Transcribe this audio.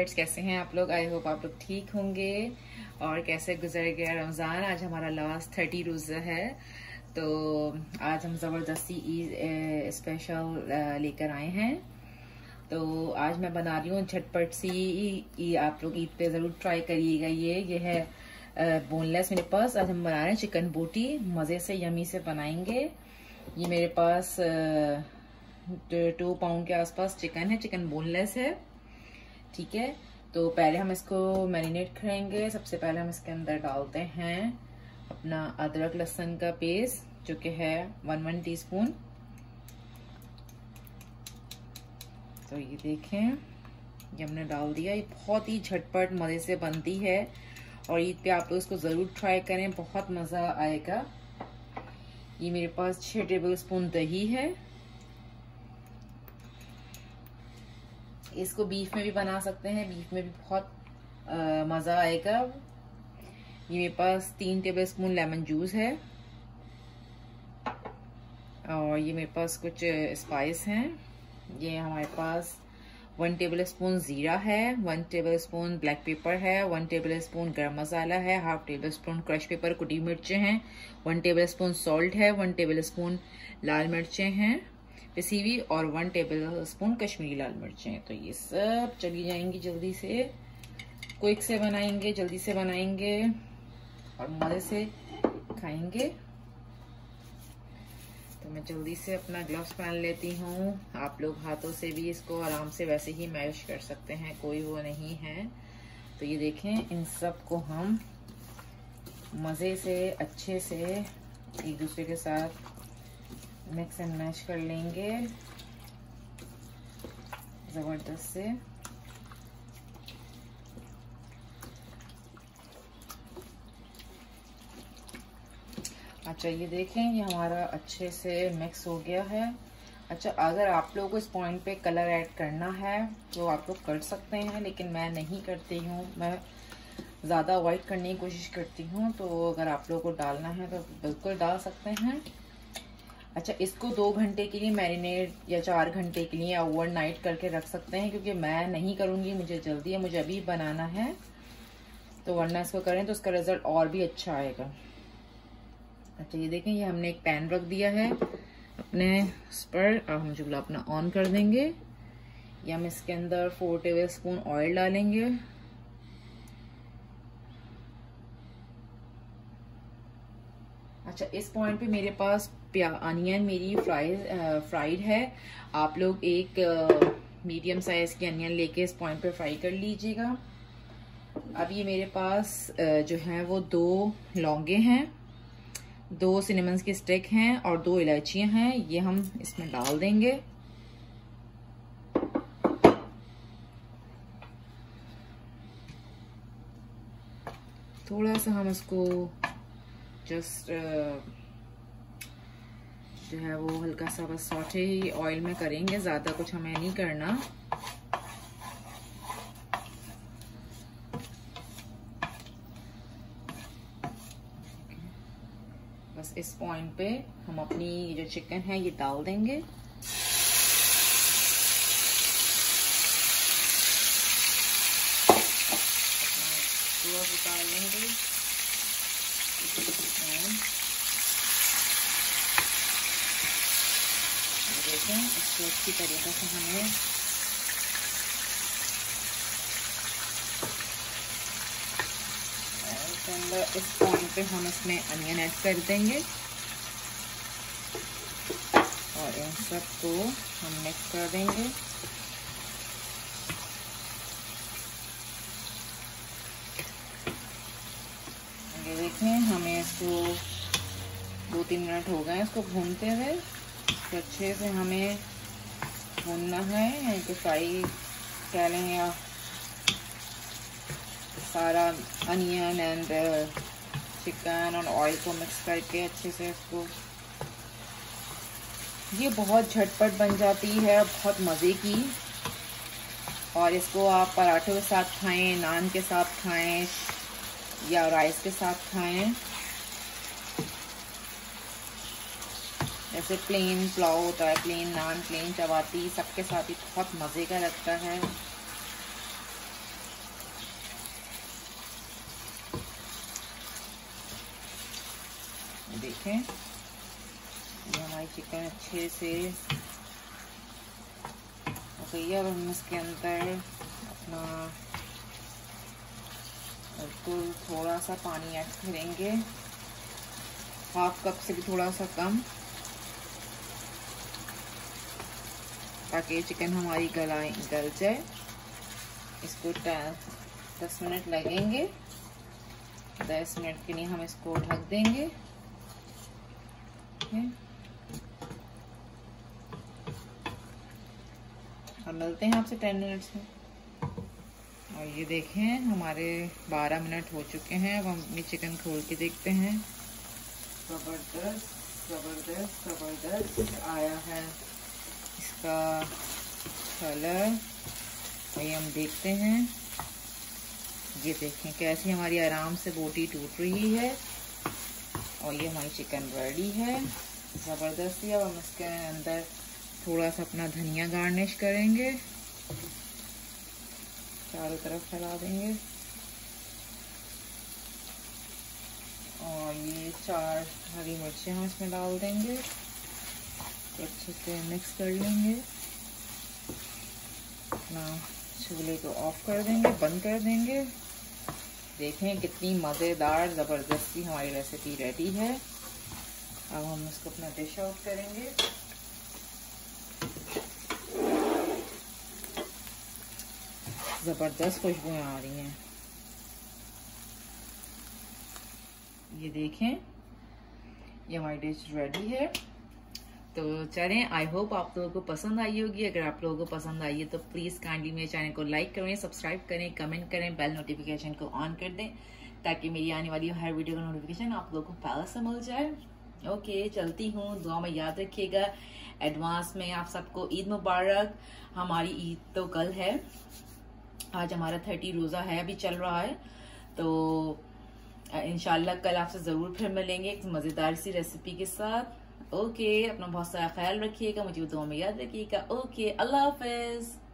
Viewers, कैसे हैं आप लोग? आई होप आप लोग ठीक होंगे। और कैसे गुजर गया रमज़ान? आज हमारा लास्ट 30 रोज़ा है, तो आज हम ज़बरदस्ती ईद स्पेशल लेकर आए हैं। तो आज मैं बना रही हूँ झटपट सी। आप लोग ईद पे ज़रूर ट्राई करिएगा। ये है बोनलेस मेरे पास। आज हम बना रहे हैं चिकन बोटी, मज़े से यमी से बनाएंगे। ये मेरे पास 2 पाउंड के आसपास चिकन है, चिकन बोनलेस है। ठीक है, तो पहले हम इसको मैरिनेट करेंगे। सबसे पहले हम इसके अंदर डालते हैं अपना अदरक लहसुन का पेस्ट, जो कि है 1 टीस्पून। तो ये देखें, ये हमने डाल दिया। ये बहुत ही झटपट मज़े से बनती है और ईद पे आप लोग इसको ज़रूर ट्राई करें, बहुत मज़ा आएगा। ये मेरे पास 6 टेबलस्पून दही है। इसको बीफ में भी बना सकते हैं, बीफ में भी बहुत मज़ा आएगा। ये मेरे पास 3 टेबलस्पून लेमन जूस है और ये मेरे पास कुछ स्पाइस हैं। ये हमारे पास 1 टेबलस्पून ज़ीरा है, 1 टेबलस्पून ब्लैक पेपर है, 1 टेबलस्पून गरम मसाला है, हाफ टेबलस्पून क्रश पेपर कुटी मिर्चें हैं, 1 टेबलस्पून सॉल्ट है, 1 टेबलस्पून लाल मिर्चें हैं पिसी हुई और 1 टेबलस्पून कश्मीरी लाल मिर्चें। तो ये सब चली जाएंगी जल्दी से, क्विक से बनाएंगे, जल्दी से बनाएंगे और मज़े से खाएंगे। तो मैं जल्दी से अपना ग्लव्स पहन लेती हूँ। आप लोग हाथों से भी इसको आराम से वैसे ही मैश कर सकते हैं, कोई वो नहीं है। तो ये देखें, इन सब को हम मज़े से अच्छे से एक दूसरे के साथ मिक्स एंड मैश कर लेंगे ज़बरदस्त से। अच्छा, ये देखें, ये हमारा अच्छे से मिक्स हो गया है। अच्छा, अगर आप लोगों को इस पॉइंट पे कलर ऐड करना है तो आप लोग कर सकते हैं, लेकिन मैं नहीं करती हूँ, मैं ज़्यादा अवॉइड करने की कोशिश करती हूँ। तो अगर आप लोगों को डालना है तो बिल्कुल डाल सकते हैं। अच्छा, इसको 2 घंटे के लिए मैरिनेट या 4 घंटे के लिए ओवरनाइट करके रख सकते हैं, क्योंकि मैं नहीं करूँगी, मुझे जल्दी है, मुझे अभी बनाना है। तो वरना इसको करें तो उसका रिजल्ट और भी अच्छा आएगा। अच्छा, ये देखें, ये हमने एक पैन रख दिया है अपने उस पर। अब हम चूल्हा अपना ऑन कर देंगे। ये हम इसके अंदर 4 टेबलस्पून ऑयल डालेंगे। अच्छा, इस पॉइंट पे मेरे पास अनियन मेरी फ्राइड है। आप लोग एक मीडियम साइज की अनियन लेके इस पॉइंट पे फ्राई कर लीजिएगा। अब ये मेरे पास जो है वो 2 लौंगे हैं, 2 सिनेमन की स्टिक हैं और 2 इलायचियां हैं। ये हम इसमें डाल देंगे। थोड़ा सा हम इसको जस्ट जो है वो हल्का सा बस सौटे ही ऑयल में करेंगे, ज्यादा कुछ हमें नहीं करना। बस इस पॉइंट पे हम अपनी जो चिकन है ये डाल देंगे। उतार लेंगे। देखें, इसको अच्छी तरीके से हमें इस पॉइंट पे हम इसमें अनियन ऐड कर देंगे और इन सब को हम मिक्स कर देंगे। ये देखें, हमें इसको 2-3 मिनट हो गए इसको भूनते हुए। तो अच्छे से हमें भूनना है, यानी कि फ्राई कह लें, या सारा अनियन एंड चिकन और ऑयल को मिक्स करके अच्छे से इसको। ये बहुत झटपट बन जाती है, बहुत मज़े की। और इसको आप पराठों के साथ खाएं, नान के साथ खाएं या राइस के साथ खाएं। जैसे प्लेन पुलाव होता है, प्लेन नान, प्लेन चपाती, सबके साथ ही बहुत मज़े का लगता है। देखें, ये हमारी चिकन अच्छे से हो गई है। अब हम इसके अंदर अपना बिल्कुल थोड़ा सा पानी ऐड करेंगे, हाफ कप से भी थोड़ा सा कम, ताकि चिकन हमारी गल जाए। इसको 10 मिनट लगेंगे। 10 मिनट के लिए हम इसको ढक देंगे। हम मिलते हैं आपसे 10 मिनट्स में। और ये देखें हमारे 12 मिनट हो चुके हैं। अब हम अपनी चिकन खोल के देखते हैं। जबरदस्त जबरदस्त जबरदस्त आया है इसका कलर। वही हम देखते हैं, ये देखें कैसी हमारी आराम से बोटी टूट रही है। और ये हमारी चिकन रेडी है ज़बरदस्ती। अब हम इसके अंदर थोड़ा सा अपना धनिया गार्निश करेंगे, चारों तरफ फैला देंगे। और ये 4 हरी मिर्चें हम इसमें डाल देंगे, तो अच्छे से मिक्स कर लेंगे। अपना चूल्हे को ऑफ कर देंगे, बंद कर देंगे। देखें कितनी मज़ेदार ज़बरदस्ती हमारी रेसिपी रेडी है। अब हम इसको अपना डिश आउट करेंगे। ज़बरदस्त खुशबुएं आ रही हैं। ये देखें, ये हमारी डिश रेडी है। तो चलें, आई होप आप लोगों को पसंद आई होगी। अगर आप लोगों को पसंद आई है तो प्लीज़ काइंडली मेरे चैनल को लाइक करें, सब्सक्राइब करें, कमेंट करें, बेल नोटिफिकेशन को ऑन कर दें, ताकि मेरी आने वाली हर वीडियो का नोटिफिकेशन आप लोगों को पहले से मिल जाए। ओके, चलती हूँ। दुआ में याद रखिएगा। एडवांस में आप सबको ईद मुबारक। हमारी ईद तो कल है, आज हमारा 30 रोज़ा है, अभी चल रहा है। तो इंशाल्लाह कल आपसे ज़रूर फिर मिलेंगे एक मज़ेदार सी रेसिपी के साथ। ओके, अपना बहुत सारा ख्याल रखिएगा, मुझे दुआ में याद रखिएगा। ओके, अल्लाह हाफ़िज़।